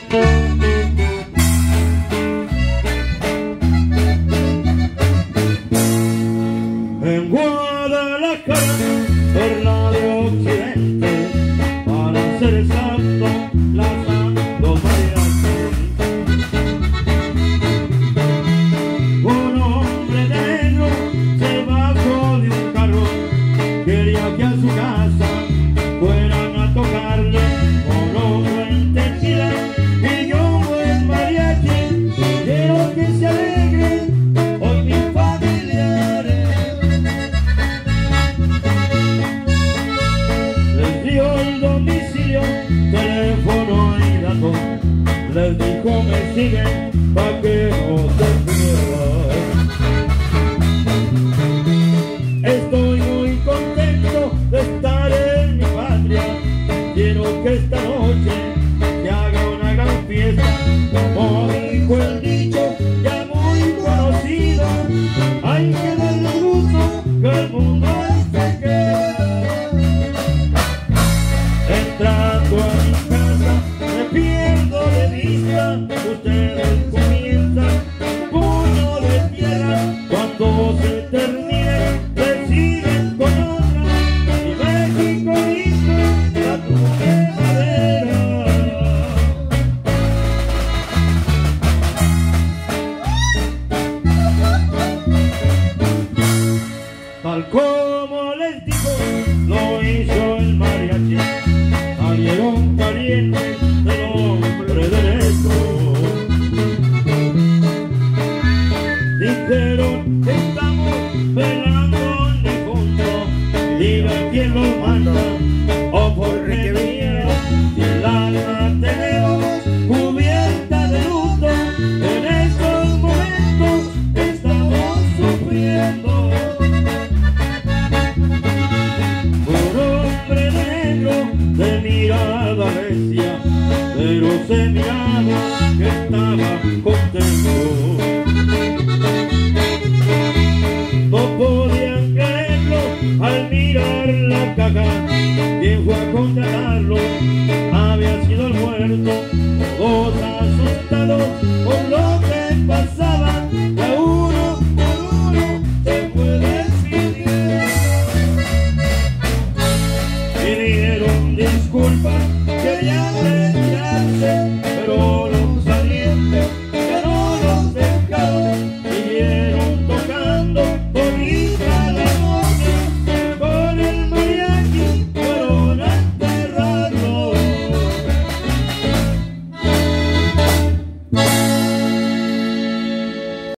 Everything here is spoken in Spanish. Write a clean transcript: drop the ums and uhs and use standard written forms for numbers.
En Guadalajara, Perla de Occidente, para ser exacto, Plaza Los Mariachis. Un hombre de negro se bajó de un carro, quería que a su casa fueran a tocarle con otro intensidad. Y yo, buen mariachi, quiero que se alegren hoy mis familiares. Les dio el domicilio, teléfono y datos, les dijo me siguen pa' que no se pierdan. Estoy muy contento de estar en mi patria, quiero que esta noche se haga una gran fiesta, como dijo el dicho ya muy conocido, hay que darle gusto que el mundo se queda. Entrando a mi casa me pierdo de vista, ustedes comienzan puño de tierra, cuando se termine le siguen con otra, y México listo la tuve madera. Tal como les digo, lo hizo el mariachi, salieron parientes del hombre derecho. Dijeron que estamos velando en el fondo, diga quién lo manda o por qué viene, si el alma tenemos cubierta de luto, en estos momentos estamos sufriendo. Un hombre negro de mirada recia, pero se miraba que estaba contento. No podían creerlo al mirar la caja, quien fue a contratarlo había sido el muerto, todos